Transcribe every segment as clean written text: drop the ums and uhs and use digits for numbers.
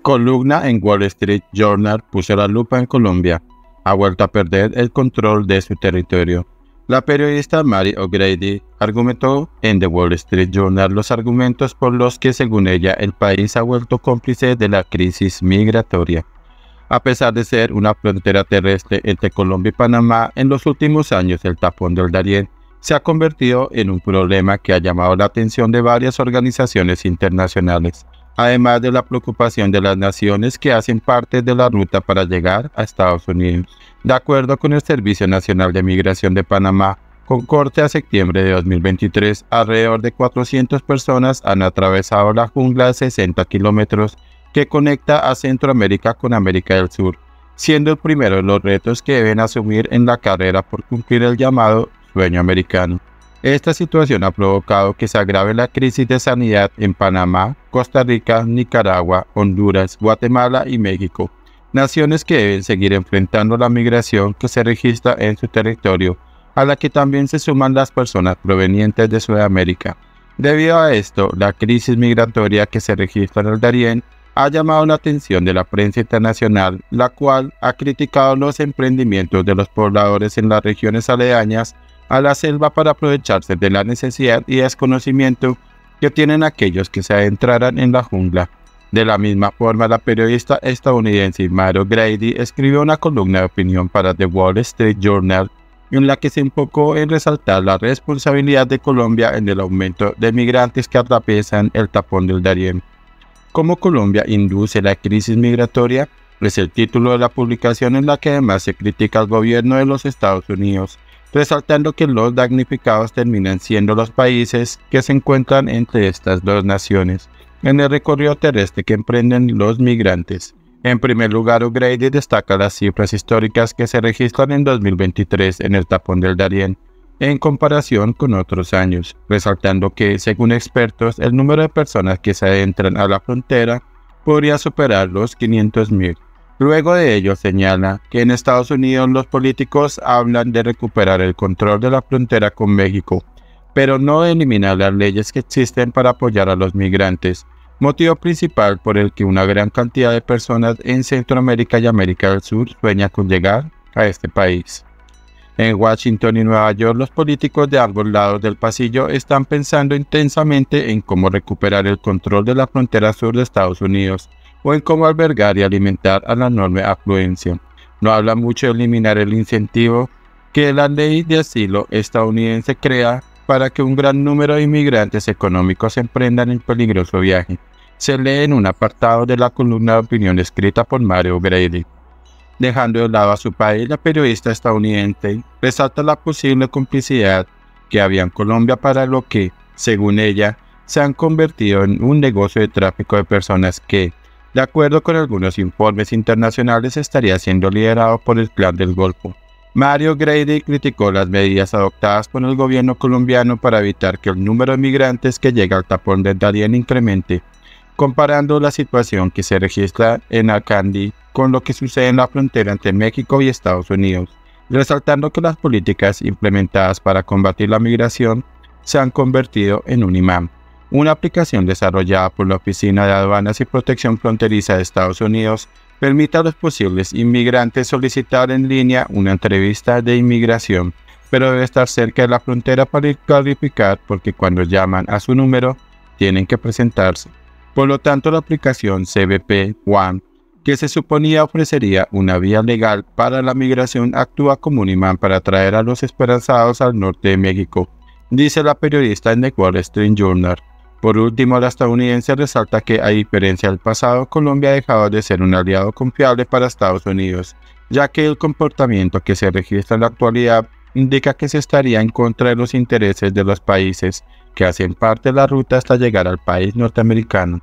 Columna en Wall Street Journal puso la lupa en Colombia. Ha vuelto a perder el control de su territorio. La periodista Mary O'Grady argumentó en The Wall Street Journal los argumentos por los que, según ella, el país ha vuelto cómplice de la crisis migratoria. A pesar de ser una frontera terrestre entre Colombia y Panamá, en los últimos años el tapón del Darién se ha convertido en un problema que ha llamado la atención de varias organizaciones internacionales, además de la preocupación de las naciones que hacen parte de la ruta para llegar a Estados Unidos. De acuerdo con el Servicio Nacional de Migración de Panamá, con corte a septiembre de 2023, alrededor de 400 personas han atravesado la jungla de 60 kilómetros que conecta a Centroamérica con América del Sur, siendo el primero de los retos que deben asumir en la carrera por cumplir el llamado sueño americano. Esta situación ha provocado que se agrave la crisis de sanidad en Panamá, Costa Rica, Nicaragua, Honduras, Guatemala y México, naciones que deben seguir enfrentando la migración que se registra en su territorio, a la que también se suman las personas provenientes de Sudamérica. Debido a esto, la crisis migratoria que se registra en el Darién ha llamado la atención de la prensa internacional, la cual ha criticado los emprendimientos de los pobladores en las regiones aledañas a la selva para aprovecharse de la necesidad y desconocimiento que tienen aquellos que se adentraran en la jungla. De la misma forma, la periodista estadounidense Mary O'Grady escribió una columna de opinión para The Wall Street Journal en la que se enfocó en resaltar la responsabilidad de Colombia en el aumento de migrantes que atraviesan el tapón del Darién. ¿Cómo Colombia induce la crisis migratoria? Es el título de la publicación, en la que además se critica al gobierno de los Estados Unidos, resaltando que los damnificados terminan siendo los países que se encuentran entre estas dos naciones en el recorrido terrestre que emprenden los migrantes. En primer lugar, O'Grady destaca las cifras históricas que se registran en 2023 en el tapón del Darién, en comparación con otros años, resaltando que, según expertos, el número de personas que se adentran a la frontera podría superar los 500,000. Luego de ello señala que en Estados Unidos los políticos hablan de recuperar el control de la frontera con México, pero no de eliminar las leyes que existen para apoyar a los migrantes, motivo principal por el que una gran cantidad de personas en Centroamérica y América del Sur sueña con llegar a este país. En Washington y Nueva York, los políticos de ambos lados del pasillo están pensando intensamente en cómo recuperar el control de la frontera sur de Estados Unidos, o en cómo albergar y alimentar a la enorme afluencia. No habla mucho de eliminar el incentivo que la ley de asilo estadounidense crea para que un gran número de inmigrantes económicos emprendan el peligroso viaje. Se lee en un apartado de la columna de opinión escrita por Mary O'Grady. Dejando de lado a su país, la periodista estadounidense resalta la posible complicidad que había en Colombia para lo que, según ella, se han convertido en un negocio de tráfico de personas que, de acuerdo con algunos informes internacionales, estaría siendo liderado por el Clan del Golfo. Mary O'Grady criticó las medidas adoptadas por el gobierno colombiano para evitar que el número de migrantes que llega al tapón del Darién incremente, comparando la situación que se registra en Acandí con lo que sucede en la frontera entre México y Estados Unidos, resaltando que las políticas implementadas para combatir la migración se han convertido en un imán. Una aplicación desarrollada por la Oficina de Aduanas y Protección Fronteriza de Estados Unidos permite a los posibles inmigrantes solicitar en línea una entrevista de inmigración, pero debe estar cerca de la frontera para calificar, porque cuando llaman a su número tienen que presentarse. Por lo tanto, la aplicación CBP One, que se suponía ofrecería una vía legal para la migración, actúa como un imán para atraer a los esperanzados al norte de México, dice la periodista en The Wall Street Journal. Por último, la estadounidense resalta que, a diferencia del pasado, Colombia ha dejado de ser un aliado confiable para Estados Unidos, ya que el comportamiento que se registra en la actualidad indica que se estaría en contra de los intereses de los países que hacen parte de la ruta hasta llegar al país norteamericano.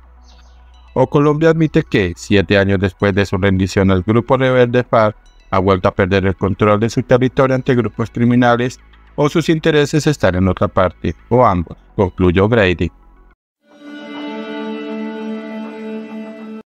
O Colombia admite que, 7 años después de su rendición al grupo rebelde FARC, ha vuelto a perder el control de su territorio ante grupos criminales, o sus intereses están en otra parte, o ambos, concluyó O'Grady.